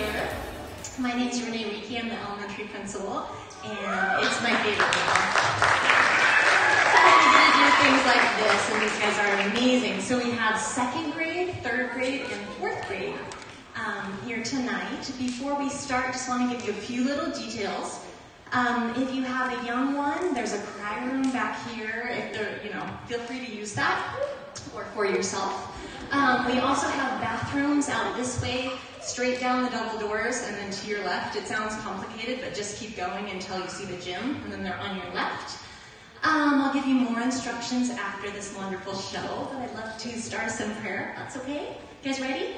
here. My name is Renee Reiki. I'm the elementary principal, and it's my favorite thing. We do things like this, and these guys are amazing. So we have second grade, third grade, and fourth grade here tonight. Before we start, just want to give you a few little details. If you have a young one, there's a cry room back here. If they're, feel free to use that or for yourself. We also have bathrooms out this way, straight down the double doors, and then to your left. It sounds complicated, but just keep going until you see the gym, and then they're on your left. I'll give you more instructions after this wonderful show, but I'd love to start us in prayer. That's okay? You guys ready?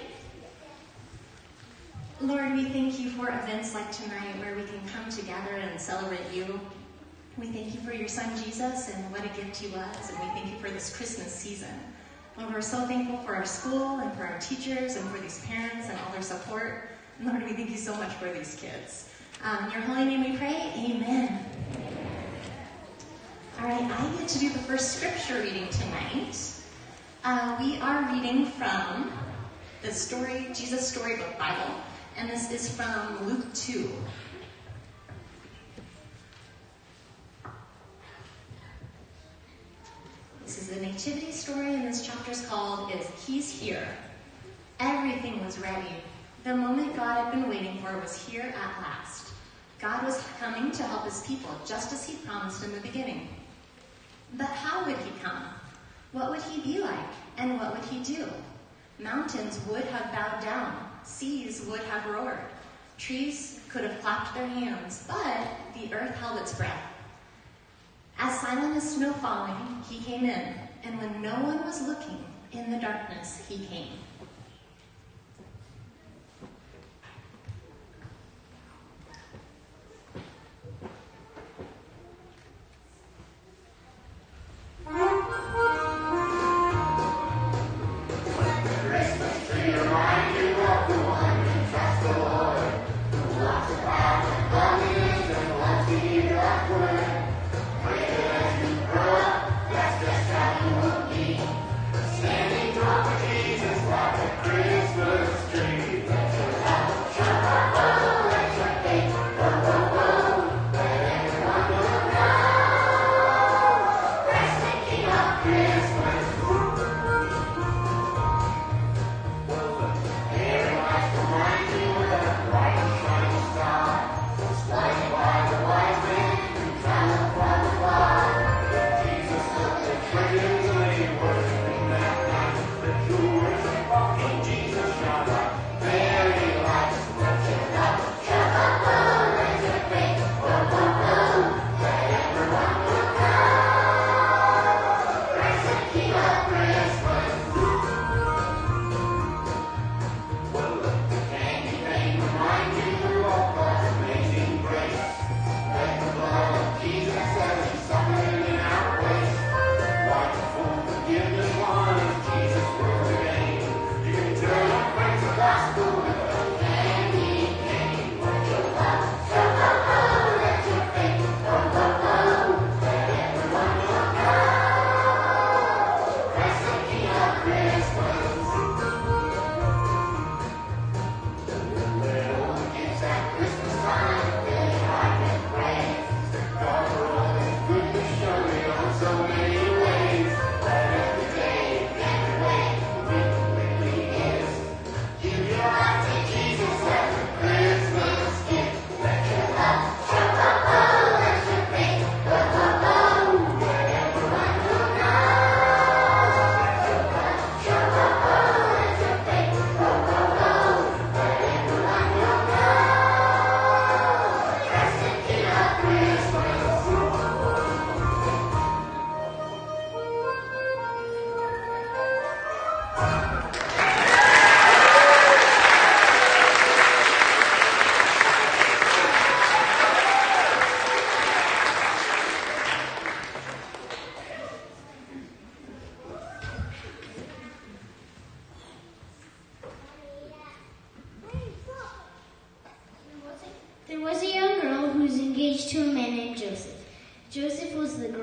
Lord, we thank you for events like tonight where we can come together and celebrate you. We thank you for your son, Jesus, and what a gift he was, and we thank you for this Christmas season. Lord, we're so thankful for our school and for our teachers and for these parents and all their support. And Lord, we thank you so much for these kids. In your holy name we pray, amen. All right, I get to do the first scripture reading tonight. We are reading from the Jesus Storybook Bible. And this is from Luke 2. This is the nativity story, and this chapter is called He's Here. Everything was ready. The moment God had been waiting for was here at last. God was coming to help his people, just as he promised in the beginning. But how would he come? What would he be like? And what would he do? Mountains would have bowed down. Seas would have roared. Trees could have clapped their hands, but the earth held its breath. As silent as snow falling, he came in, and when no one was looking, in the darkness he came. There was a young girl who was engaged to a man named Joseph. Joseph was the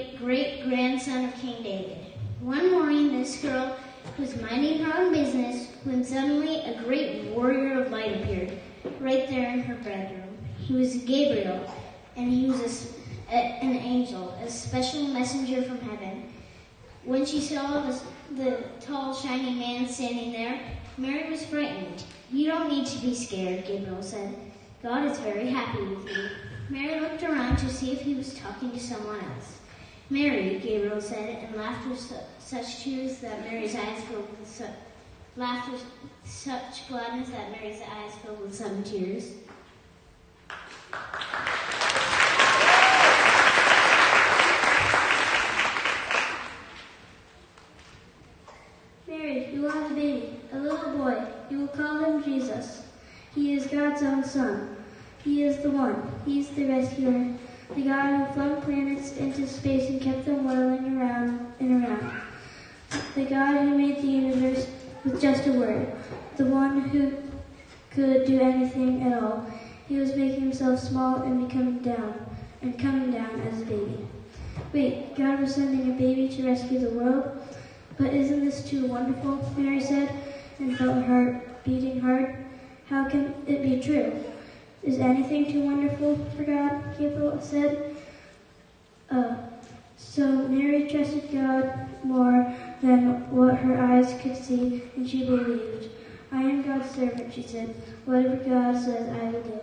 great-great-great-grandson of King David. One morning, this girl, who was minding her own business, when suddenly a great warrior of light appeared right there in her bedroom. He was Gabriel, and he was an angel, a special messenger from heaven. When she saw the tall, shiny man standing there, Mary was frightened. "You don't need to be scared," Gabriel said. "God is very happy with you." Mary looked around to see if he was talking to someone else. "Mary," Gabriel said, and laughed with such tears that Mary's eyes filled with laughed with such gladness that Mary's eyes filled with sudden tears. "Mary, you will have a baby, a little boy. You will call him Jesus. He is God's own son. He is the one. He is the rescuer, the God who flung planets into space and kept them whirling around and around. The God who made the universe with just a word. The one who could do anything at all. He was making himself small and coming down as a baby. Wait, God was sending a baby to rescue the world? But isn't this too wonderful?" Mary said, and felt her heart beating hard. "How can it be true? Is anything too wonderful for God?" Gabriel said. So Mary trusted God more than what her eyes could see, and she believed. "I am God's servant," she said. "Whatever God says, I will do."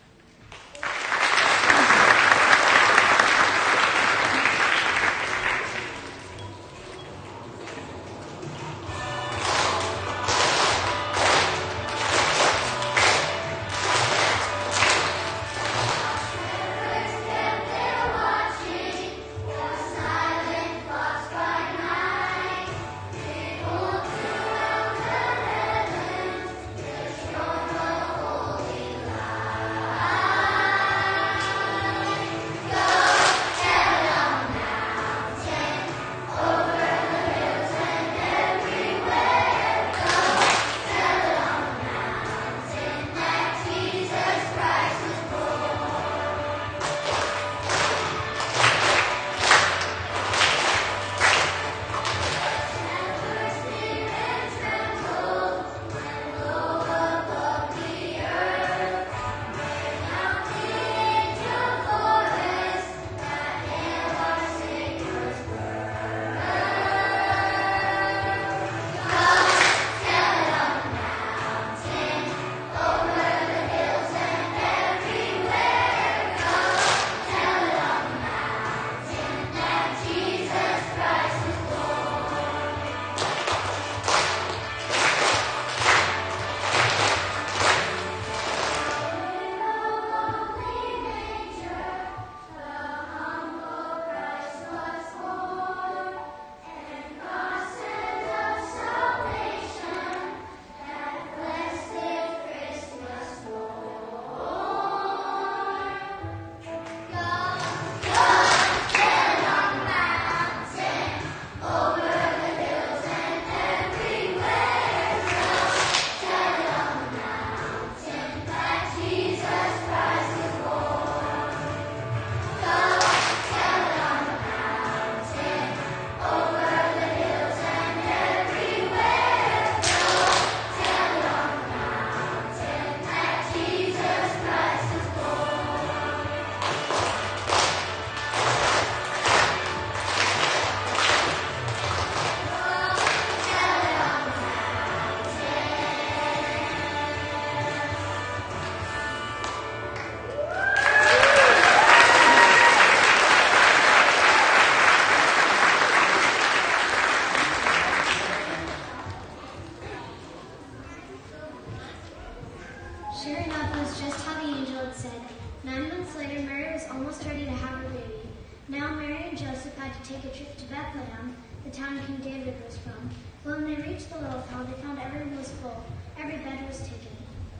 Sure enough, it was just how the angel had said. 9 months later, Mary was almost ready to have her baby. Now Mary and Joseph had to take a trip to Bethlehem, the town King David was from. When they reached the little town, they found everyone was full. Every bed was taken.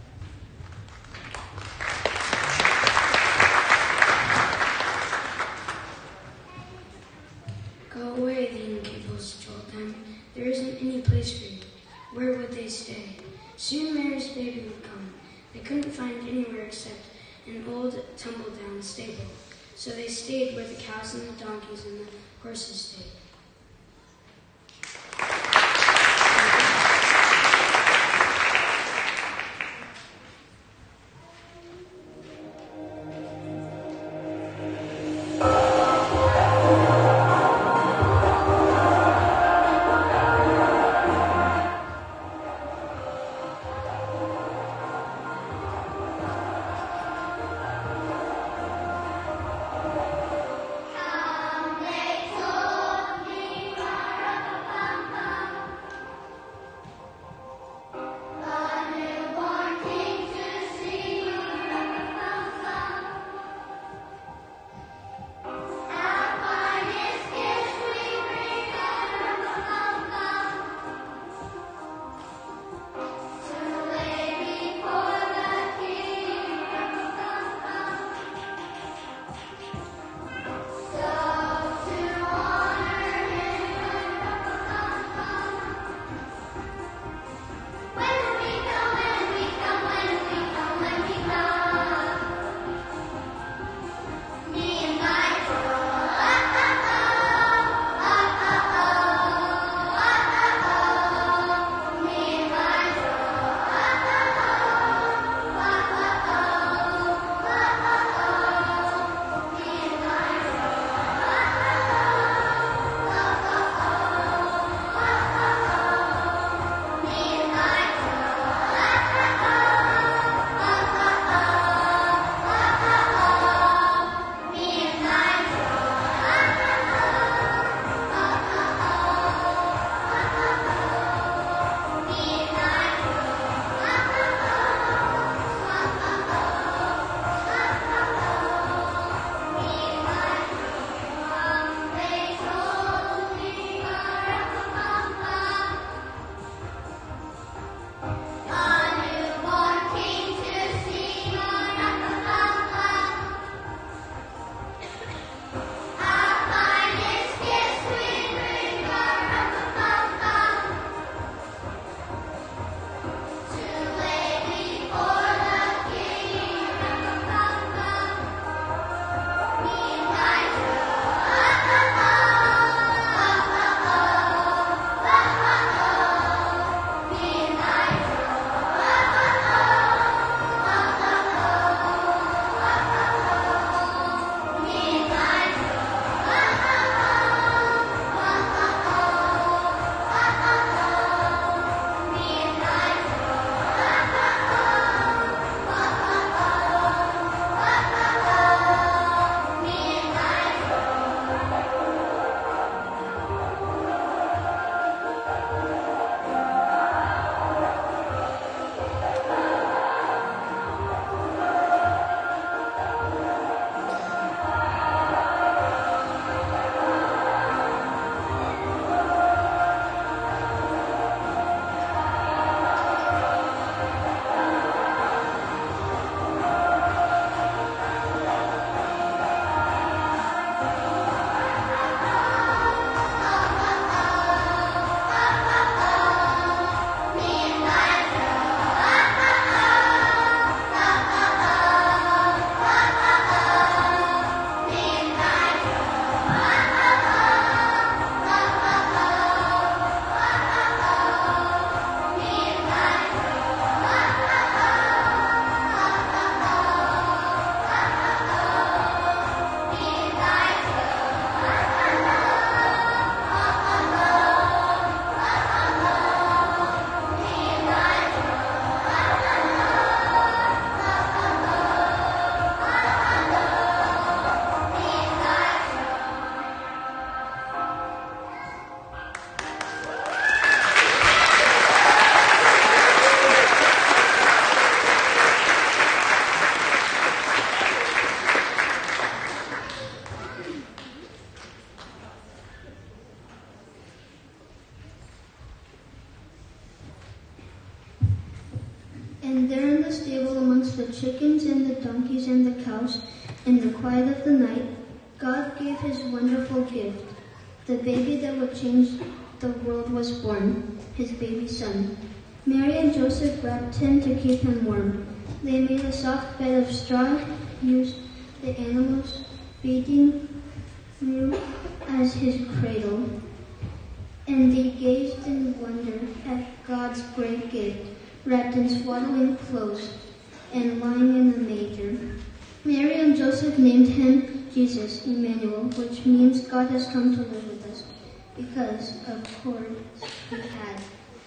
"Go away," the innkeepers told them. "There isn't any place for you." Where would they stay? Soon Mary's baby would come. They couldn't find anywhere except an old tumble-down stable, so they stayed where the cows and the donkeys and the horses stayed. And there in the stable amongst the chickens and the donkeys and the cows, in the quiet of the night, God gave his wonderful gift. The baby that would change the world was born, his baby son. Mary and Joseph wrapped him to keep him warm. They made a soft bed of straw, used the animals' feeding room as his cradle. And they gazed in wonder at God's great gift, wrapped in swaddling clothes and lying in a manger. Mary and Joseph named him Jesus, Emmanuel, which means God has come to live with us, because, of course, he had.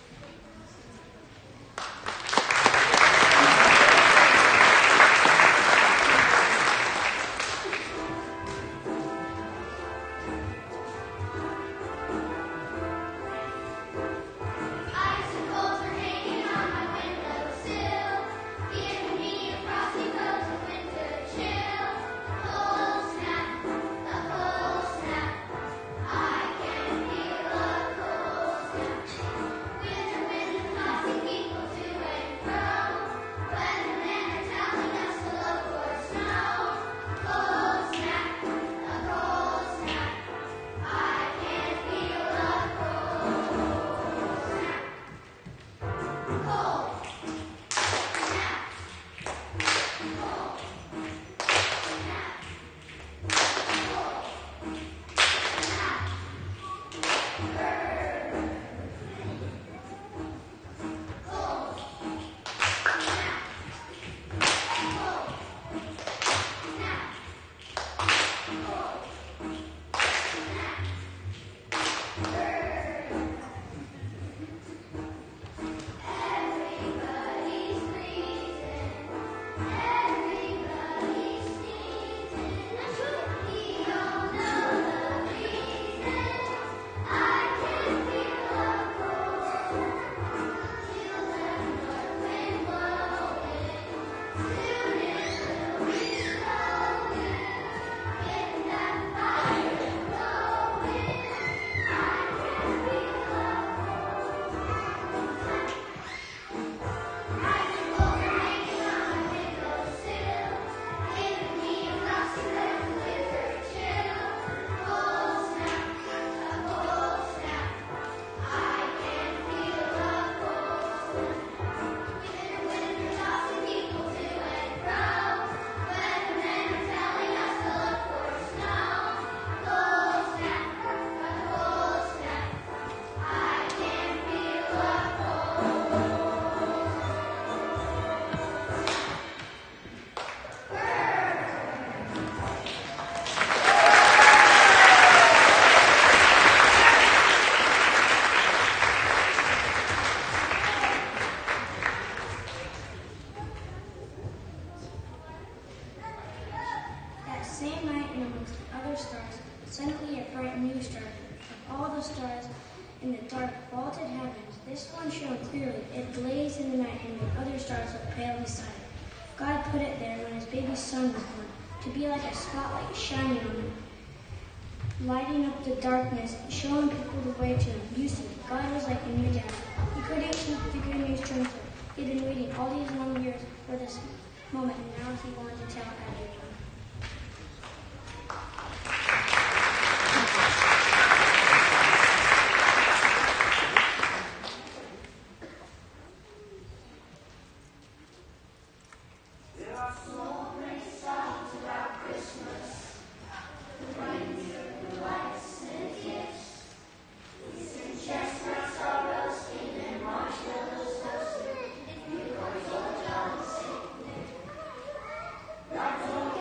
suddenly a bright new star. Of all the stars in the dark, vaulted heavens, this one shone clearly. It blazed in the night, and the other stars looked pale beside it. God put it there when his baby son was born, to be like a spotlight shining on him, lighting up the darkness, showing people the way to him. You see, God was like a new dad. He couldn't keep the good news to himself. He'd been waiting all these long years for this moment, and now he wanted to tell everyone. That's all.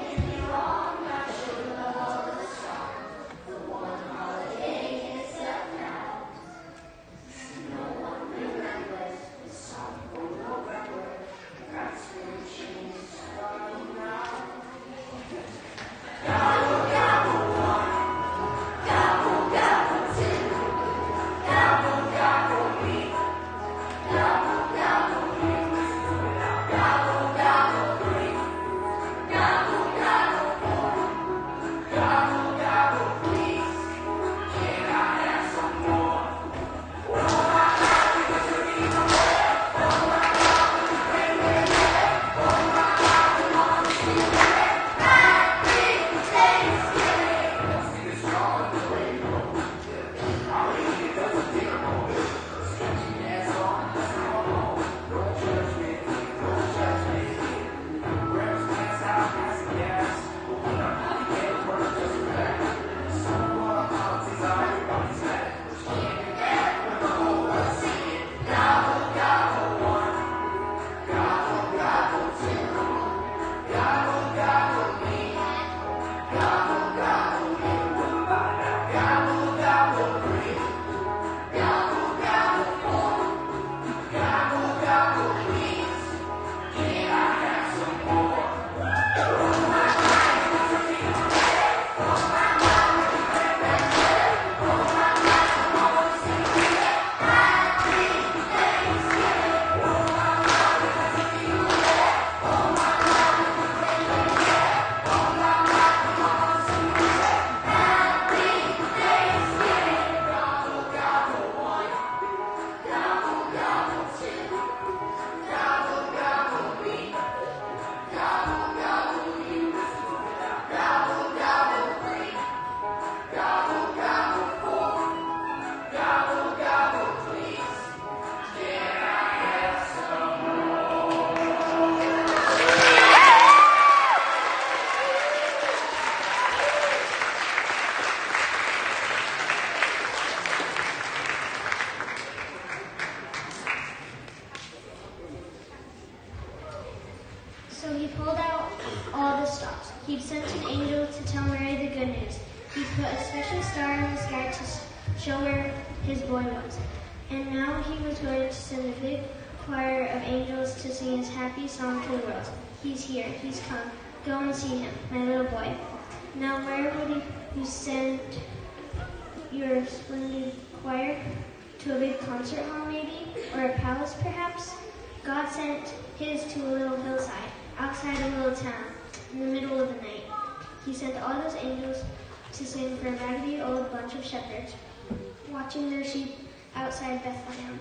show where his boy was. And now he was going to send a big choir of angels to sing his happy song to the world. He's here, he's come. Go and see him, my little boy. Now where would you send your splendid choir? To a big concert hall maybe? Or a palace perhaps? God sent his to a little hillside, outside a little town, in the middle of the night. He sent all those angels to sing for a raggedy old bunch of shepherds, watching their sheep outside Bethlehem.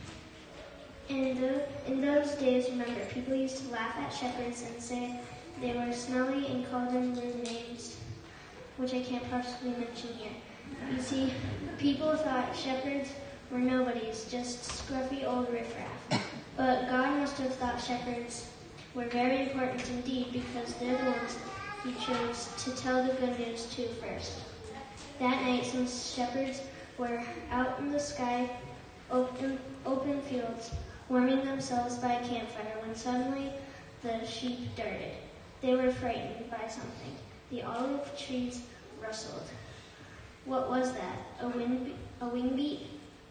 In those days, remember, people used to laugh at shepherds and say they were smelly and called them rude names, which I can't possibly mention here. You see, people thought shepherds were nobodies, just scruffy old riffraff. But God must have thought shepherds were very important indeed, because they're the ones he chose to tell the good news to first. That night, some shepherds were out in the sky, open fields, warming themselves by a campfire, when suddenly the sheep darted. They were frightened by something. The olive trees rustled. What was that? A wing beat?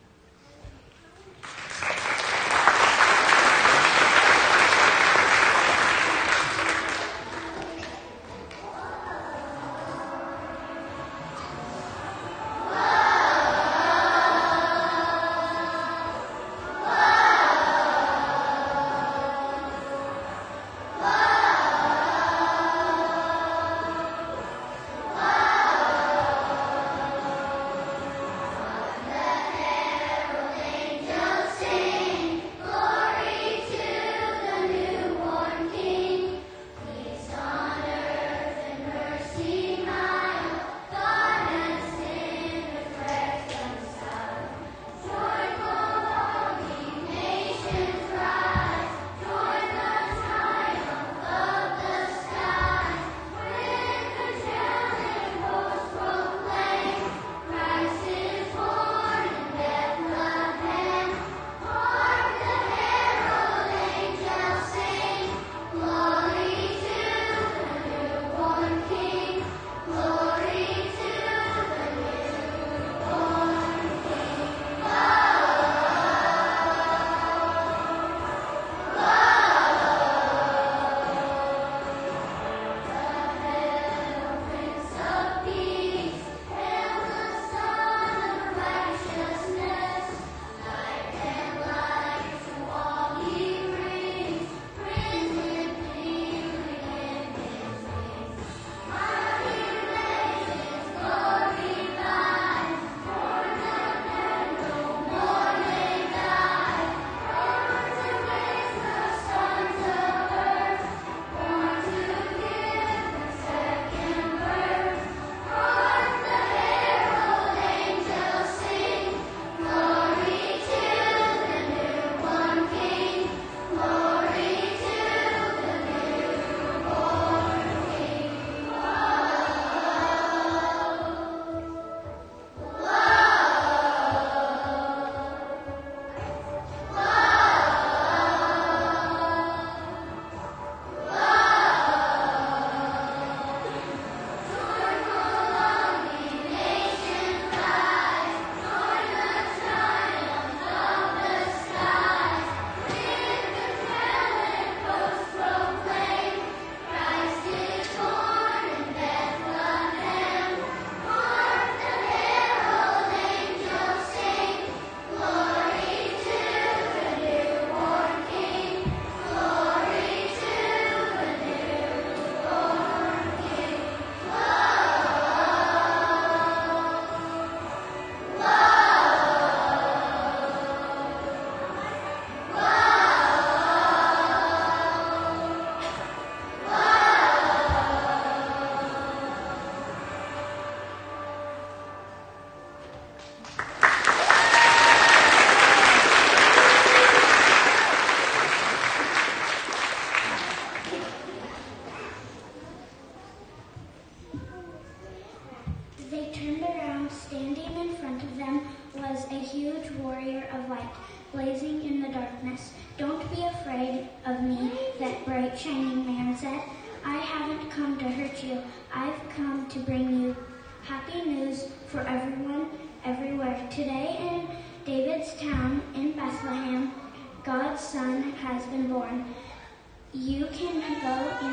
blazing in the darkness. "Don't be afraid of me," that bright shining man said. "I haven't come to hurt you. I've come to bring you happy news for everyone, everywhere.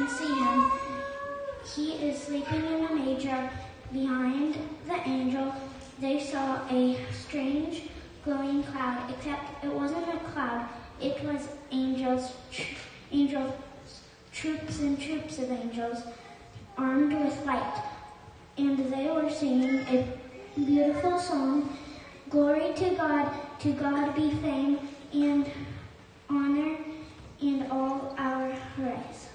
didn't see him. He is sleeping in a manger. Behind the angel, they saw a strange glowing cloud, except it wasn't a cloud. It was angels, troops and troops of angels, armed with light. And they were singing a beautiful song. Glory to God be fame and honor and all our praise.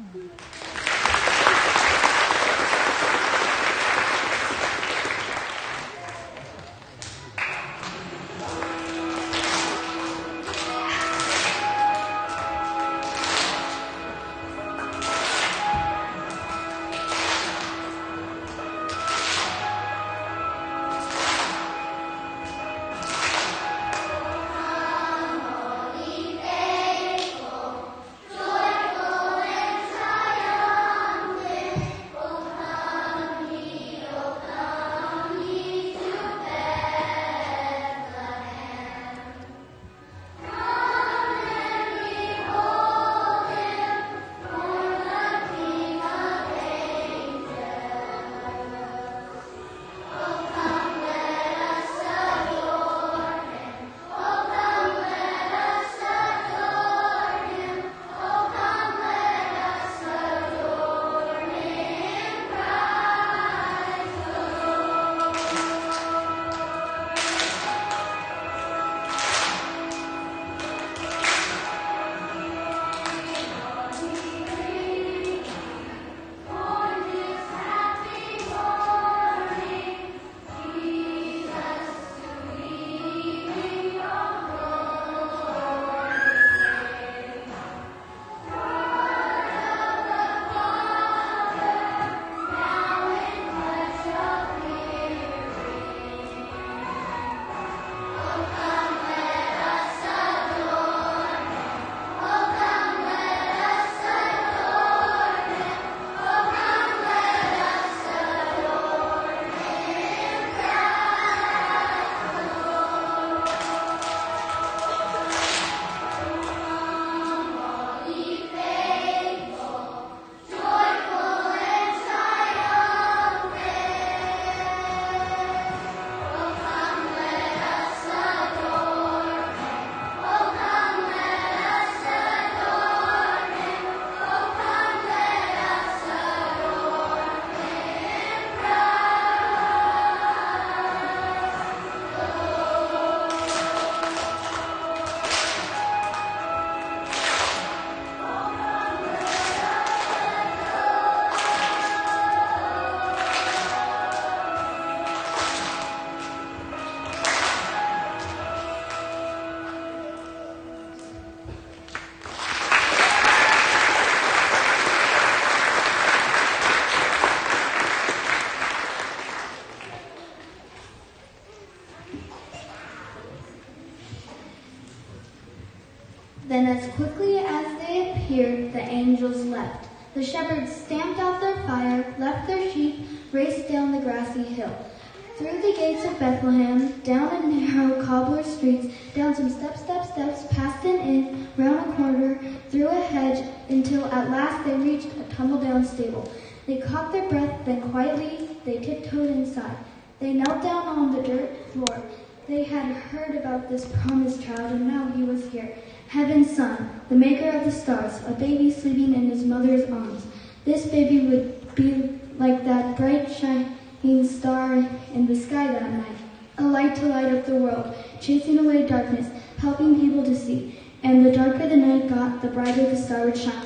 Then as quickly as they appeared, the angels left. The shepherds stamped out their fire, left their sheep, raced down the grassy hill. Through the gates of Bethlehem, down a narrow cobbler streets, down some steps, past an inn, round a corner, through a hedge, until at last they reached a tumble-down stable. They caught their breath, then quietly they tiptoed inside. They knelt down on the dirt floor. They had heard about this promised child, and now he was here. Heaven's son, the maker of the stars, a baby sleeping in his mother's arms. This baby would be like that bright shining star in the sky that night, a light to light up the world, chasing away darkness, helping people to see. And the darker the night got, the brighter the star would shine.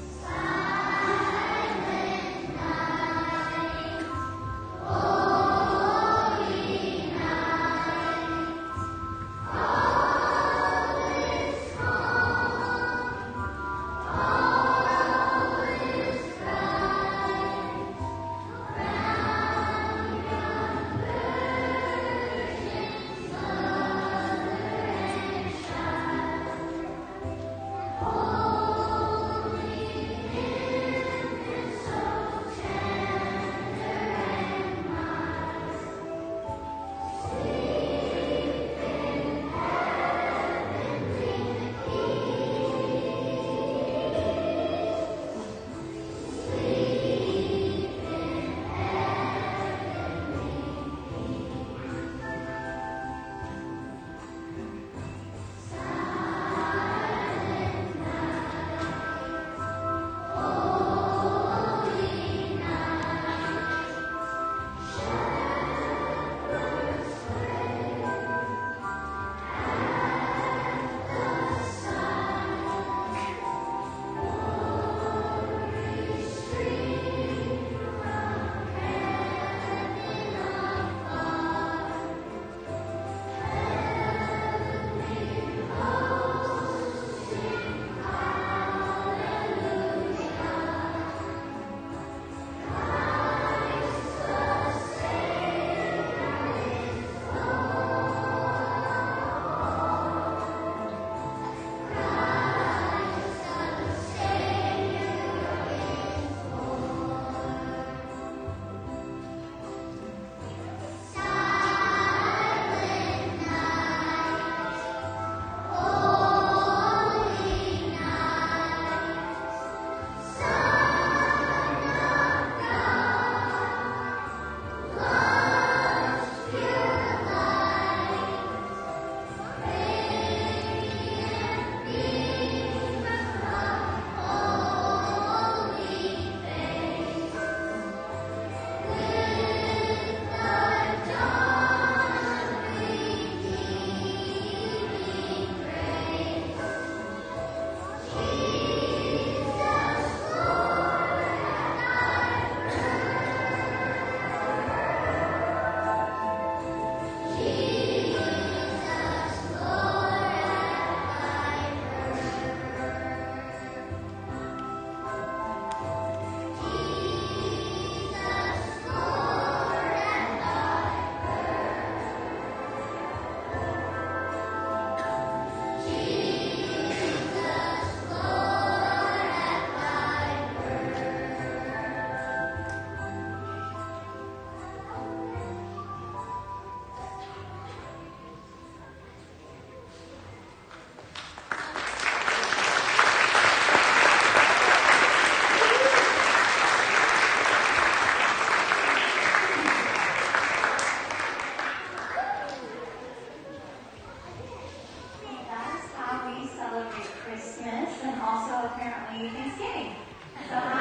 Oh Happy Thanksgiving. So